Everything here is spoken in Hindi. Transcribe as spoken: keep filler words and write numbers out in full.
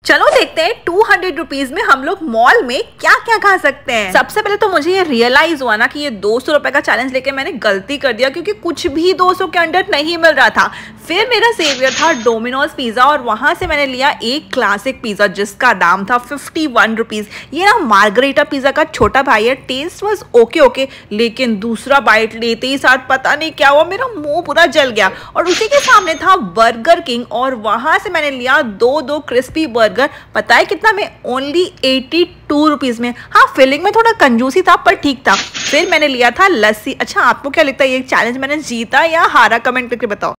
चलो देखते हैं टू हंड्रेड रुपीज में हम लोग मॉल में क्या क्या खा सकते हैं। सबसे पहले तो मुझे ये रियलाइज हुआ ना कि ये दो सौ रुपए का चैलेंज लेके मैंने गलती कर दिया, क्योंकि कुछ भी दो सौ के अंडर नहीं मिल रहा था। फिर मेरा सेवियर था डोमिनोज पिज्जा, और वहां से मैंने लिया एक क्लासिक पिज्जा जिसका दाम था फिफ्टी वन रुपीज। ये ना मार्गरीटा पिज्जा का छोटा भाई है। टेस्ट वाज ओके ओके, लेकिन दूसरा बाइट लेते ही साथ पता नहीं क्या हुआ, मेरा मुंह पूरा जल गया। और उसी के सामने था बर्गर किंग, और वहां से मैंने लिया दो दो क्रिस्पी बर्गर। पता है कितना में? ओनली एटी टू रुपीज में। हाँ, फीलिंग में थोड़ा कंजूसी था पर ठीक था। फिर मैंने लिया था लस्सी। अच्छा, आपको क्या लगता है ये चैलेंज मैंने जीता या हारा? कमेंट करके बताओ।